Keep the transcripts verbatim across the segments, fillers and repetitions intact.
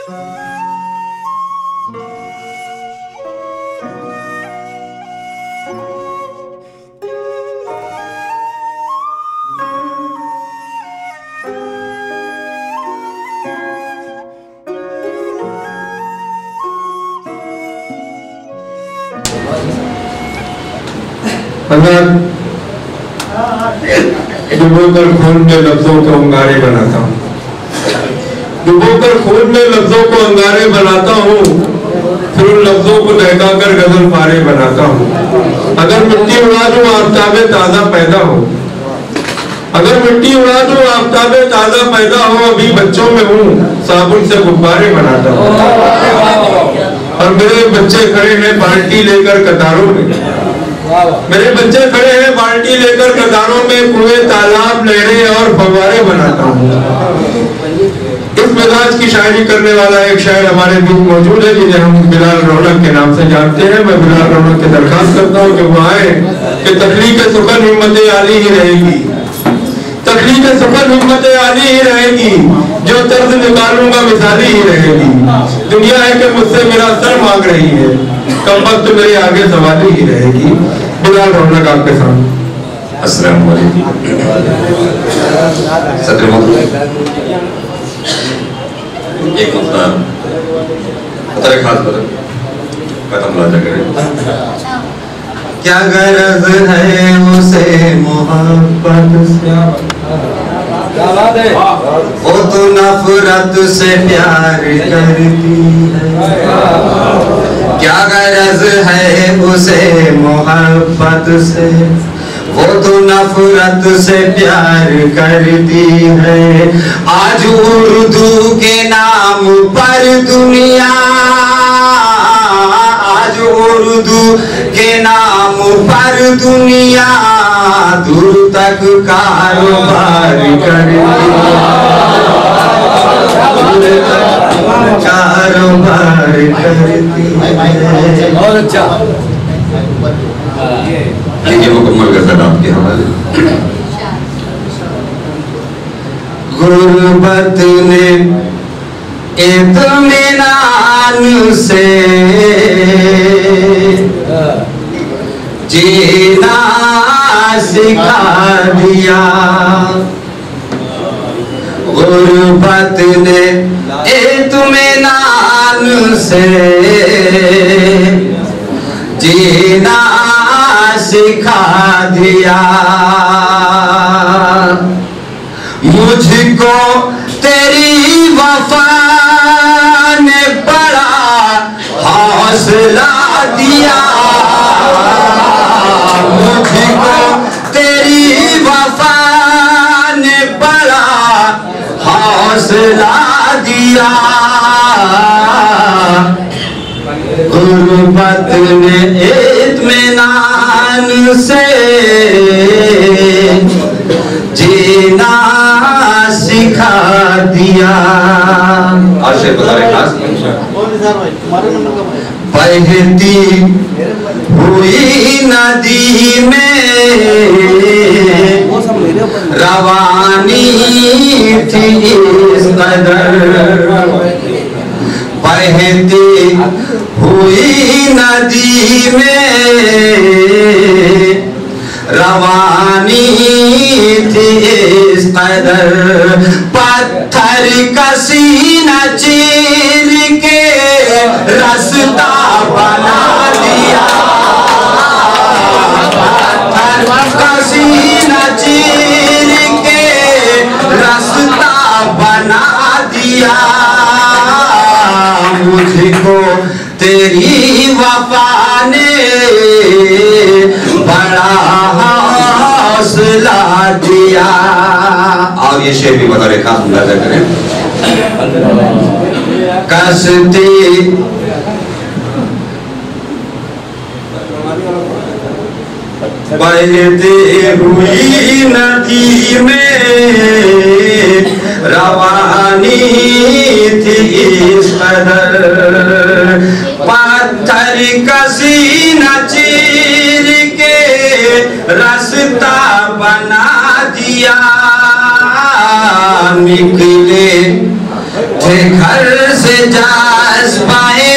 अगर डुबोकर खून में लफ्जों को अंगारे बनाता हूँ, डुबोकर खून में लफ्जों को अंगारे बनाता हूँ, फिर उन लफ्जों को दहका कर गजल पारे बनाता हूँ। अगर मिट्टी उड़ा दूं आफ्ताबे ताजा पैदा हो, अगर मिट्टी उड़ा दूं आफ्ताबे ताजा पैदा हो, अभी बच्चों में हूँ साबुन से गुब्बारे बनाता हूँ। और मेरे बच्चे खड़े हैं बाल्टी लेकर कतारों में, मेरे बच्चे खड़े हैं बाल्टी लेकर कतारों में, कुएं तालाब लहरें और फव्वारे बनाता हूँ। इस मिजाज की शायरी करने वाला एक शायर हमारे बीच मौजूद है जिन्हें हम बिलाल रौनक के नाम से जानते हैं। मैं बिलाल रौनक की दरखास्त करता हूँ कि वो आए कि तकलीफ सुखन हिम्मत आली ही रहेगी, तकलीफ सुखन हिम्मत आली ही रहेगी, जो तर्ज निकालूंगा मिसाली ही रहेगी। दुनिया है कि मुझसे मेरा सर मांग रही है, कम वक्त मेरे आगे सवाली ही रहेगी। बिलाल रौनक आपके सामने। अस्सलाम वालेकुम। सत्र एक मुद्दा खतरे खास पर खत्म लाजा करें। क्या गरज है उसे मोहब्बत से, वो तो नफरत से प्यार करती है। क्या गरज है उसे मोहब्बत से, वो तो नफरत से प्यार करती है। आज उर्दू के नाम पर दुनिया, आज उर्दू के नाम पर दुनिया दूर तक कारोबार करती है, कारोबार करती है। बहुत अच्छा ये मुकम्मल गजल आपके हवाले। गुर्बत ने इत्मीनान से जीना सिखा दिया, गुर्बत ने इत्मीनान से जीना सिखा दिया। मुझको तेरी वफा ने बड़ा हौसला दिया, मुझको तेरी वफा ने बड़ा हौसला दिया। गुर्बत ने इत्मीनान से जीना सिखा दिया। बहती हुई नदी में रवानी थी इस कदर, बहती हुई नदी में रवानी थी इस कदर। पत्थर का सीना चीर के रास्ता बना दिया, पत्थर का सीना चीर के रास्ता बना दिया। मुझको तेरी वफा ने बड़ा हौसला दिया। और ये शेर भी बता रेखा अंदाजा करें। कसती बहती हुई नदी में रवानी थी इस कदर। पत्थर का सीना चीर के रास्ता बना दिया। निकले थे घर से जज्बाए,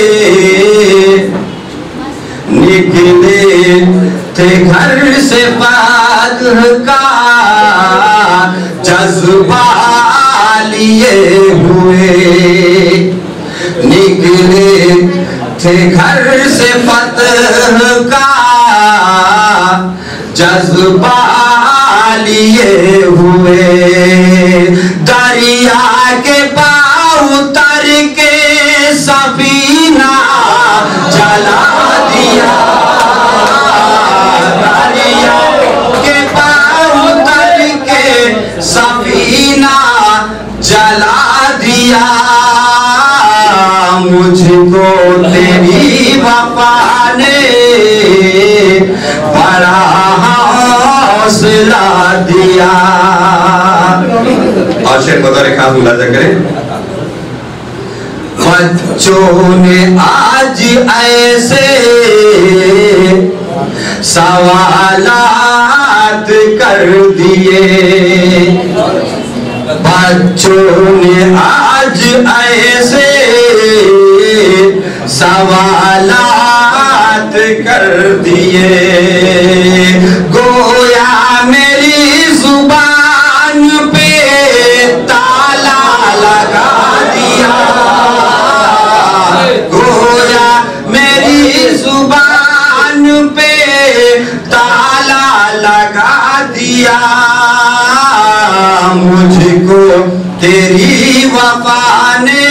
निकले थे घर से फतह का जज्बा लिए हुए, निकले थे घर से फतह का जज्बा लिए हुए। दरिया के पाँव उतर के सफीना जला दिया, दरिया के पाँव उतर के सफीना जला दिया। मुझको तेरी वफा ने बड़ा हौसला दिया। और शेर बतौर खास मुलाजा करें। बच्चों ने आज ऐसे सवालात कर दिए, बच्चों ने आज ऐसे सवालात कर दिए, गोया मेरी जुबान पे ताला लगा दिया, गोया मेरी जुबान पे ताला लगा दिया। मुझको तेरी वफा ने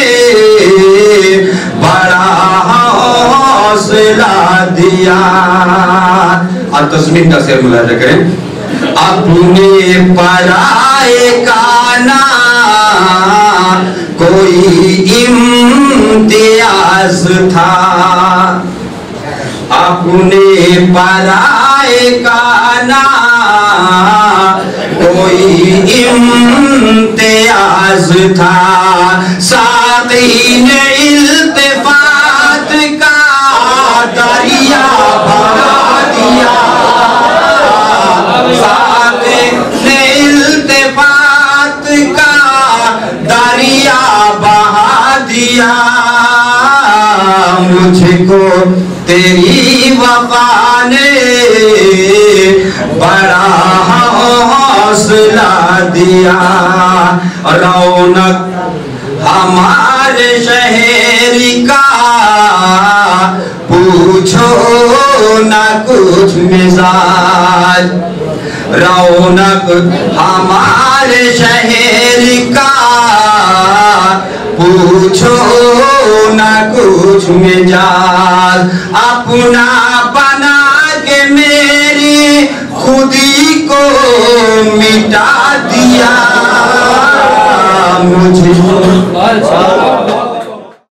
बड़ा हौसला दिया। और तस्मीन का शेर मुलाजा करें। अपने पराए का ना कोई इम्तियाज था, अपने पराए का ना कोई इम्तियाज था। साथी ने इल्तिफात का दरिया बहा दिया, साथी ने इल्तिफात का दरिया बहा दिया। मुझको तेरी वफा ने बड़ा हौसला दिया। रौनक हमारे शहर का पूछो ना कुछ मिजाज, रौनक हमारे शहर का पूछो ना कुछ मिजाज। अपना बना के मेरी खुदी को मिटा दिया, मुझे